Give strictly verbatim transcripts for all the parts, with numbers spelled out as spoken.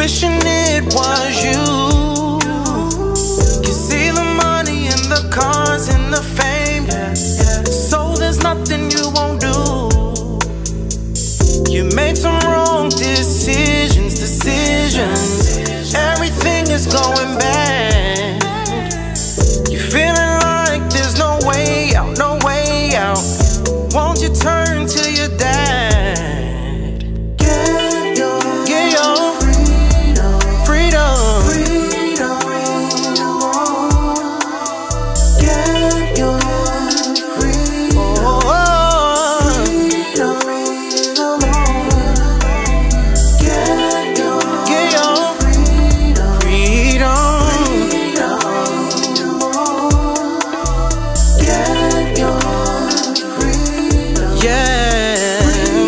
wishing it was you. You see the money and the cars and the fame, so there's nothing you won't do. You made some wrong decisions, decisions. Everything is going bad. You're feeling like there's no way out, no way out. Won't you turn to your dad? Get your, get your freedom, freedom, freedom. Get your freedom, oh, freedom. Get your, get your freedom, freedom. Get your freedom, yeah.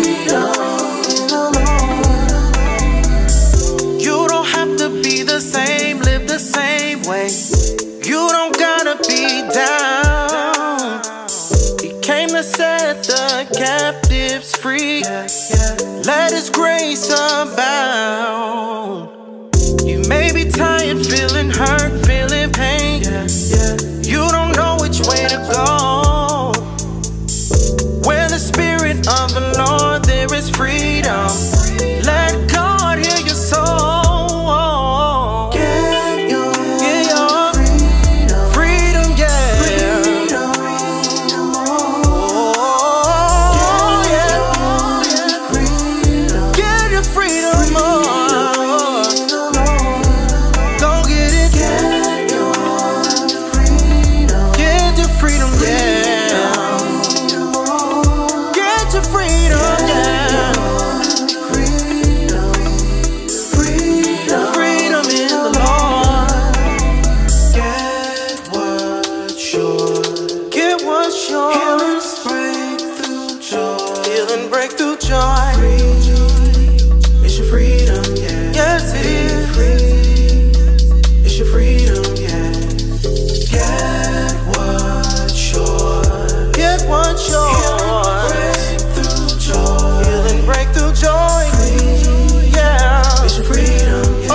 You don't have to be the same, live the same way. You don't gotta be down. He came to set the captives free. Let His grace abound. You may be tired, feeling hurt, feeling pain. You don't know which way to go. Where the Spirit of the Lord, there is freedom. Let God hear your soul. Get your, get your freedom, freedom, yeah. Freedom. Oh, yeah. Get your freedom, oh. Go get it. Get your freedom. Get your freedom, yeah. Get your freedom, yeah. Freedom, freedom, freedom in the Lord. Get what's yours. Get what's yours. Healing, breakthrough, joy. Healing, breakthrough, joy. It's your freedom, yeah. Yes, it is. It's your freedom, yeah. Get what's yours. Get what's yours. Breakthrough joy. Healing, breakthrough joy. Yeah. It's your freedom, yeah.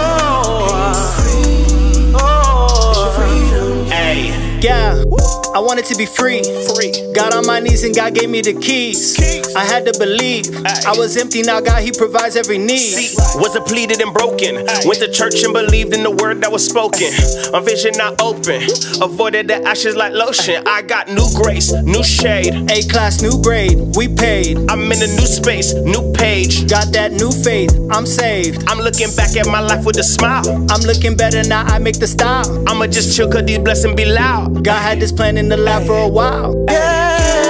Oh, oh. It's your freedom, yeah. Hey, yeah, I wanted to be free. Free. Got on my knees and God gave me the keys. keys. I had to believe. Ay. I was empty, now God, He provides every need. See, was depleted and broken. Ay. Went to church and believed in the word that was spoken. My vision not open. Avoided the ashes like lotion. I got new grace, new shade. A-class, new grade, we paid. I'm in a new space, new page. Got that new faith, I'm saved. I'm looking back at my life with a smile. I'm looking better now, I make the style. I'ma just chill cause these blessings be loud. God had this plan in the lab for a while. Yeah.